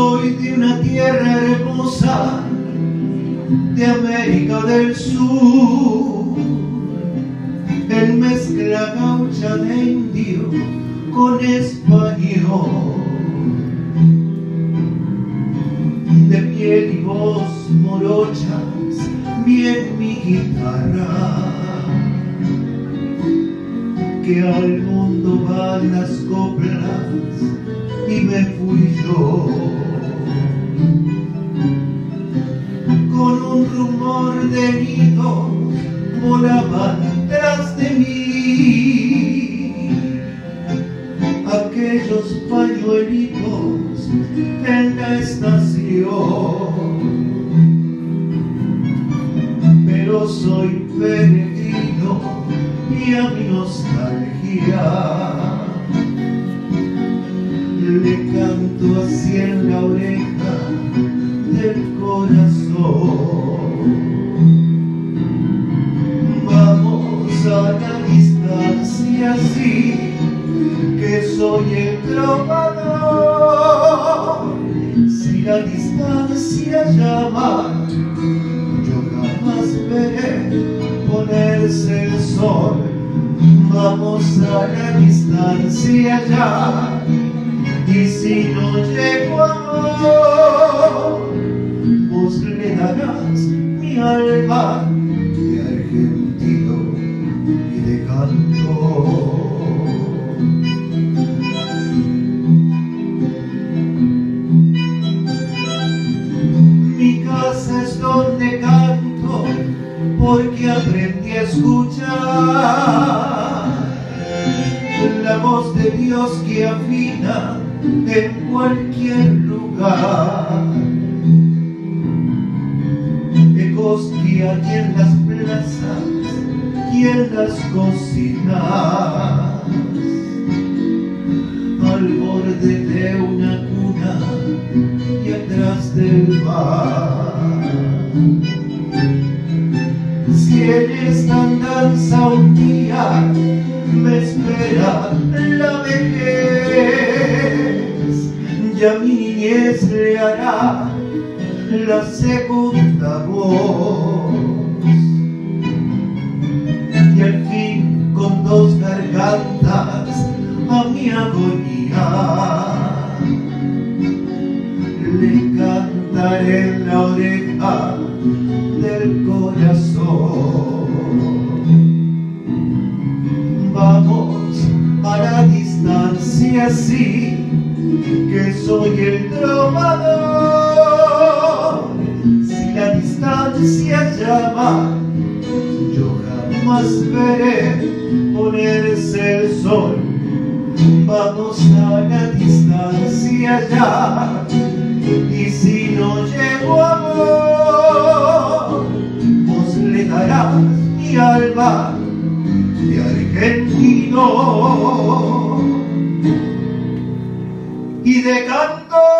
Soy de una tierra hermosa, de América del Sur, en mezcla gaucha de indio con español, de piel y voz morochas, bien mi guitarra, que al mundo van las coplas y me fui yo, con un rumor de nidos volaban tras de mí aquellos pañuelitos en la estación. Pero soy peregrino y a mi nostalgia le canto así en la oreja del corazón. Vamos a la distancia, sí, que soy el trovador. Si la distancia llama, yo jamás veré ponerse el sol. Vamos a la distancia ya, y si no llego amor, vos le darás mi alma de argentino y de cantor. Mi casa es donde canto, porque aprendí a escuchar la voz de Dios que afina en cualquier lugar. Ecos que hay en las plazas y en las cocinas, al borde de una cuna y atrás del bar. Si en esta andanza un día me espera la vejez, ya mi niñez le hará la segunda voz, y al fin con dos gargantas a mi agonía le cantaré en la oreja del corazón. Vamos a la distancia, sí, que soy el trovador. Si la distancia llama, yo jamás veré ponerse el sol. Vamos a la distancia ya, y si no llego amor, vos le darás mi alma de argentino y de cantor.